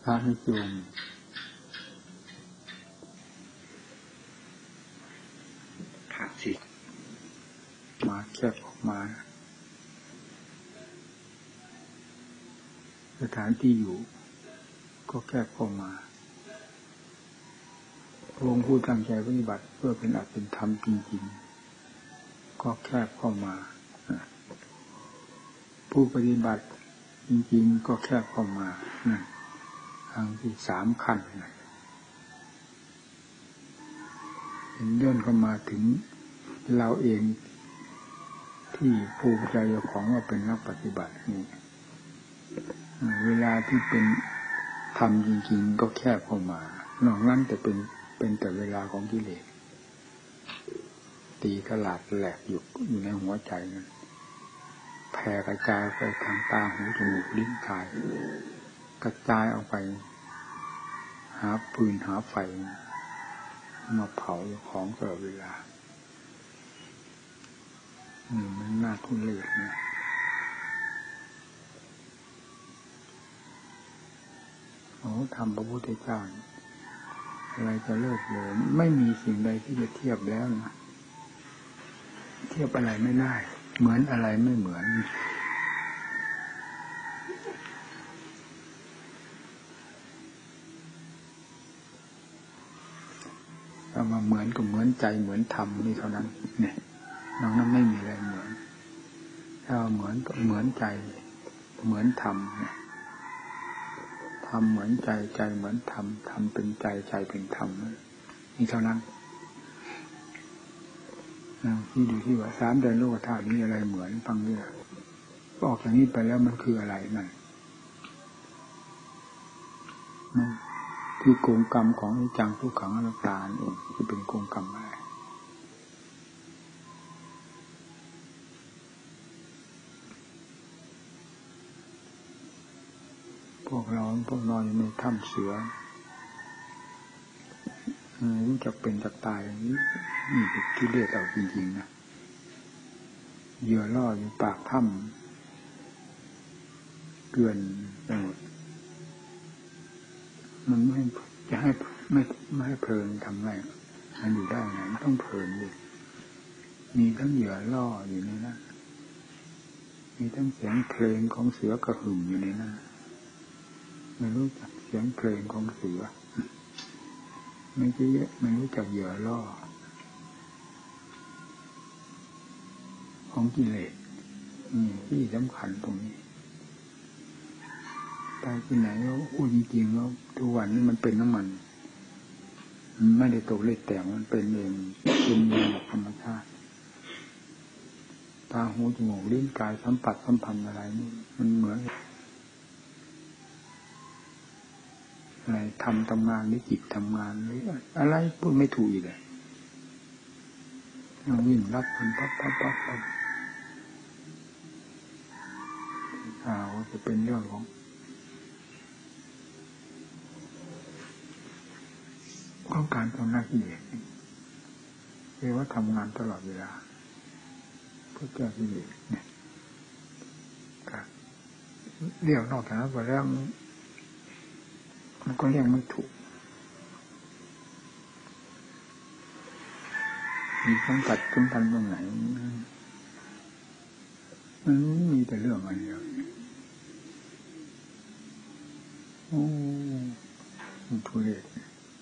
พระนิยมพระสิมาแคบออกมาสถานที่อยู่ก็แคบเข้ามาวงผู้ตั้งใจปฏิบัติเพื่อเป็นอัตเป็นธรรมจริงๆก็แคบเข้ามาผู้ปฏิบัติจริงๆก็แคบเข้ามาทางที่3 ขั้นเลื่อนเข้ามาถึงเราเองที่ภูมิใจของว่าเป็นนักปฏิบัตินี่เวลาที่เป็นธรรมจริงๆก็แคบเข้ามานอกนั้นแต่เป็นแต่เวลาของกิเลสตีตลาดแหลกอยู่ในหัวใจนั้นแผ่กระจายไปทางตาหูจมูกลิ้นกายกระจายออกไปหาปืนหาไฟมาเผาของตลอดเวลามันน่าทุเรศนะทำพระพุทธเจ้าอะไรจะเลิศเลยไม่มีสิ่งใดที่จะเทียบแล้วนะเทียบอะไรไม่ได้เหมือนอะไรไม่เหมือนเอามาเหมือนก็เหมือนใจเหมือนธรรมนี่เท่านั้นเนี่ยน้องนั้นไม่มีอะไรเหมือนถ้าเหมือนก็เหมือนใจเหมือนธรรมเนี่ยธรรมเหมือนใจใจเหมือนธรรมธรรมเป็นใจใจเป็นธรรมนี่เท่านั้นที่ดูที่ว่า3 เดือนโลกธาตุนี้อะไรเหมือนฟังนี่ออกจากนี้ไปแล้วมันคืออะไรนั่นคือกงกรรมของอนิจจังทุกขังอนัตตาเองที่เป็นกงกรรมอะไรพวกเรานอนอยู่ในถ้ำเสือรู้จักเป็นจักตายอย่างนี้นี่เป็นที่เลือดเอาจริงๆนะเหยื่อล่ออยู่ปากถ้ำเกลื่อนไปหมดมันไม่จะให้ไม่ให้เพลินทำไงมันอยู่ได้ไงมันต้องเพลินดิมีทั้งเหยื่อล่ออยู่ในนั้นมีทั้งเสียงเพลงของเสือกระหึ่มอยู่ในนั้นไม่รู้จักเสียงเพลงของเสือไม่รู้จักเหยื่อล่อของกิเลสที่สำคัญตรงนี้ไปที่ไหนแล้วพูดจริงๆแล้วทุกวันนี้มันเป็นน้ำมันไม่ได้ตกเล็ดแต่งมันเป็นเองเป็นเองธรรมชาติตาหูจมูกลิ้นกายสัมผัสสัมพันธ์อะไรนี่มันเหมือนอะไรทำงานหรือจิตทำงานหรืออะไรพูดไม่ถูกอีกเลยวิ่งรับมันปั๊บจะเป็นเรื่องของการทำหน้าที่เรียกว่าทำงานตลอดเวลาเพื่อแก้กิเลสเนี่ยเรียกนอกจากนั้นไปแล้วมันก็เรียกไม่ถูกมีสังกัดสัมพันธ์ตรงไหนมันมีแต่เรื่องอะไรเดียวทุเรศ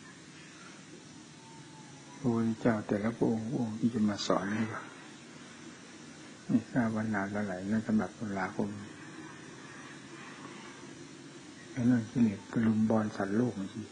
พระพุทธเจ้าแต่ละพระองค์ที่จะมาสอนนี่ว่านี่ทราบวันนานเท่าไหร่ในสำหรับตุลาคมไอ้นั่นกิเลสกระลุมบอลสัตว์โลกจริง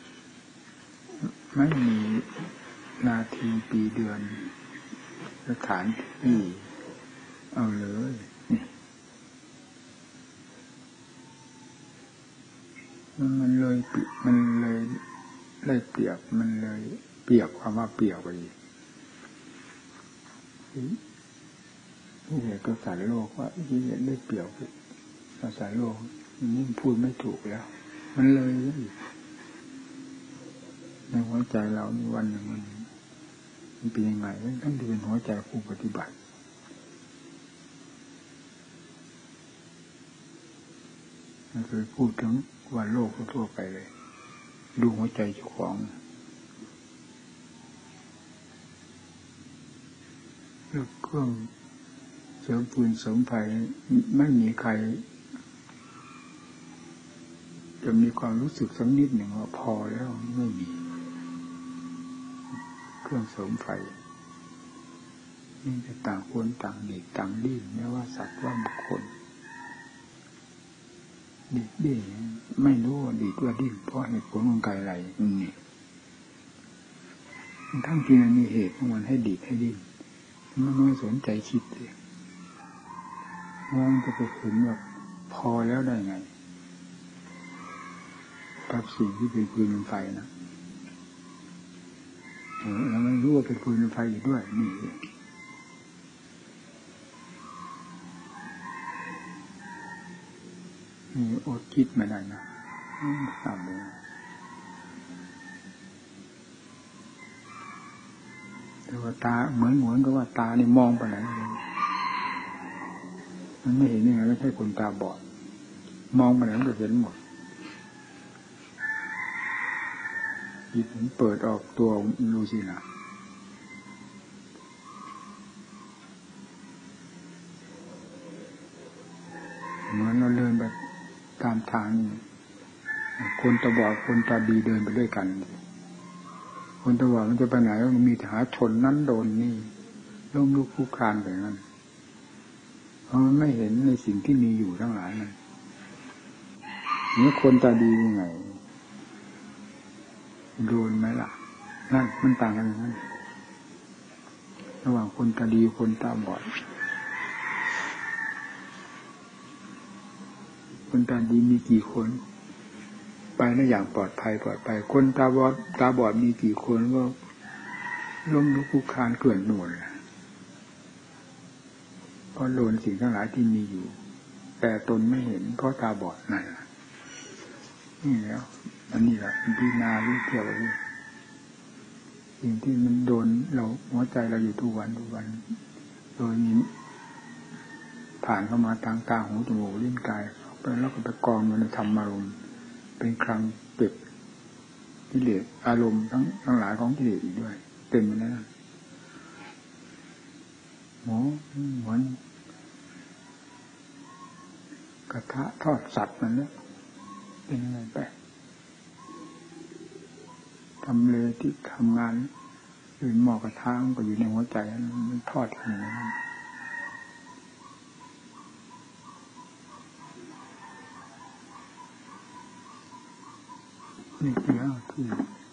ไม่มีนาทีปีเดือนสถานที่เอาเลยมันเลยได้เปรียบมันเลยเปรียบความว่าเปรียบไปที่เหตุก็สารโลกว่าที่เหตุได้เปรียบภาษาโลกนี่พูดไม่ถูกแล้วมันเลยในหัวใจเราในวันหนึ่งมันเป็นยังไงทั้งที่เป็นหัวใจผู้ปฏิบัติไม่เคยพูดถึงว่าโลกทั่วไปเลยดูหัวใจเจ้าของเครื่องเสริมปืนเสริมไฟไม่มีใครจะมีความรู้สึกสักนิดหนึ่งว่าพอแล้วไม่มีเครื่องเสริมไฟนี่จะต่างคนต่างดีต่างดิ้นไม่ว่าสัตว์ว่าบุคคลดีดิ้นไม่รู้ว่าดีว่าดิ้นเพราะเหตุผลของกายอะไรนี่ทั้งที่มันมีเหตุของมันให้ดีให้ดิ้นมันไม่สนใจคิดเลยมันจะไปถึงแบบพอแล้วได้ไงกับสิ่งที่เป็นปืนเป็นไฟนะแล้วไม่รู้ว่าเป็นปืนเป็นไฟอยู่ด้วยนี่อดคิดไม่ได้นะตามเลยแต่ว่าตาเหมือนกับว่าตานี่มองไปไหนมันไม่เห็นยังไงไม่ใช่คนตาบอดมองไปไหนมันก็เห็นหมดจิตมันเปิดออกตัวรู้สินะเหมือนเราเดินไปตามทางคนตาบอดคนตาดีเดินไปด้วยกันคนตาบอดมันจะไปไหนมันมีหาชนนั้นโดนนี่ล้มลุกคลุกคลานไปนั่นเพราะมันไม่เห็นในสิ่งที่มีอยู่ทั้งหลายนั่นนี่คนตาดียังไงโดนไหมล่ะนั่นมันต่างกันนั่นระหว่างคนตาดีคนตาบอดคนตาดีมีกี่คนไปได้อย่างปลอดภัยคนตาบอดมีกี่คนก็ล้มลุกคลุกคลานเกลื่อนหน่วยเพราะโดนสิ่งทั้งหลายที่มีอยู่แต่ตนไม่เห็นเพราะตาบอดนั่นนี่แล้วอันนี้แหละพิจารณารู้เกี่ยวกับสิ่งที่มันโดนเราหัวใจเราอยู่ทุกวันโดยนี้ผ่านเข้ามาทางตาหูจมูกลิ้นกายแล้วก็ไปกองมันในธรรมารมณ์เป็นครั้งเก็บกิเลสอารมณ์ทั้งหลายของกิเลสอีกด้วยเต็มไปแล้วเหมือนกระทะทอดสัตว์มันเนี่ยเป็นยังไงไปทำเลยที่ทำงานอยู่หม้อกระทะก็อยู่ในหัวใจมันทอดอย่างนี้นี่คือที่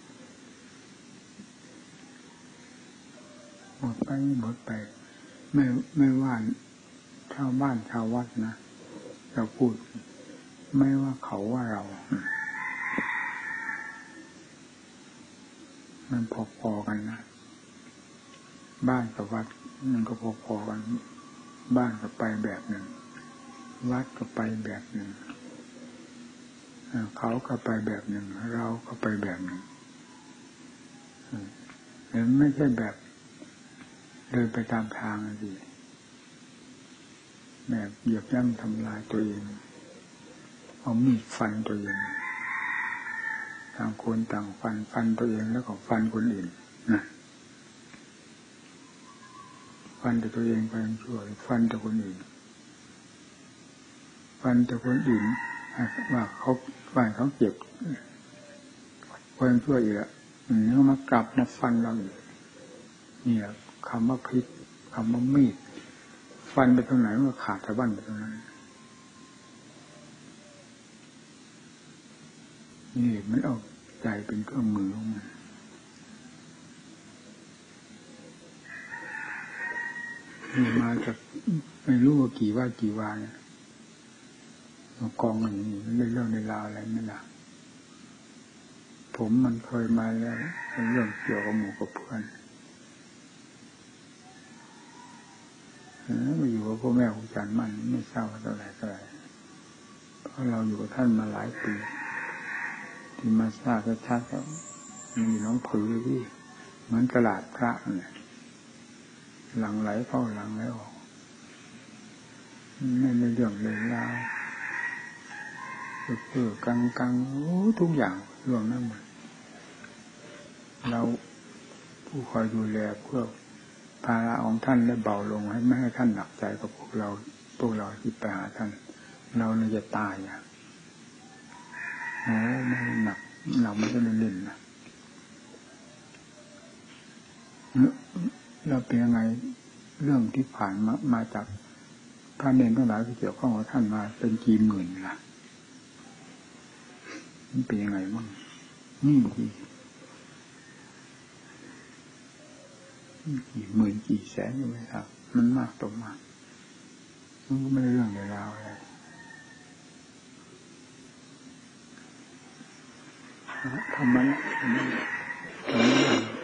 หมดไปไม่ว่าชาวบ้านชาววัดนะเราพูดไม่ว่าเขาว่าเรามันพอๆกันนะบ้านกับวัดมันก็พอๆกันบ้านก็ไปแบบหนึ่งวัดก็ไปแบบหนึ่งเขาก็ไปแบบหนึ่งเราก็ไปแบบหนึ่งแต่ไม่ใช่แบบเดินไปตามทางสิแบบเหยียบย่ำทำลายตัวเองเอามีดฟันตัวเองต่างคนต่างฟันตัวเองแล้วก็ฟันคนอื่นนะฟันแต่ตัวเองไปชั่วฟันแต่คนอื่นว่าเขาเจ็บคนชั่วอีกแล้วนี่มากลับมาฟันเราอีกนี่แหละคำว่าพิษคำว่ามีดฟันไปตรงไหนก็ขาดสะบั้นไปตรงนั้นนี่มันเอาใจเป็นเครื่องมือของมันนี่มาจากไม่รู้ว่ากี่วาเนี่ยกองอย่างนี้เรื่องในราวอะไรไม่ล่ะผมมันเคยมาแล้วเป็นเรื่องเกี่ยวกับหมู่กับเพื่อนมาอยู่กับพ่อแม่ครูอาจารย์มันไม่เศร้าเท่าไหร่เพราะเราอยู่กับท่านมาหลายปีที่มาทราบชัดๆแล้วมีน้องผือที่เหมือนตลาดพระเนี่ยหลังไหลเข้าหลังไหลออกไม่เรื่องเลยแล้วเพื่อกลางทุกอย่างรวมนั้นหมดเราผู้คอยดูแลเพื่อภาระของท่านได้เบาลงให้ไม่ให้ท่านหนักใจกับพวกเราที่ไปหาท่านเราเนี่ยจะตายไม่หนักเราไม่ได้เล่นนะเราเป็นยังไงเรื่องที่ผ่านมาจากพระเนรทั้งหลายที่เกี่ยวข้องกับท่านมาเป็นกี่หมื่นล่ะมันเป็นยังไงบ้างกี่หมื่นกี่แสนอยู่ไหมครับมันมากต่อมากมันก็ไม่ได้เรื่องราวอะไรทำมัน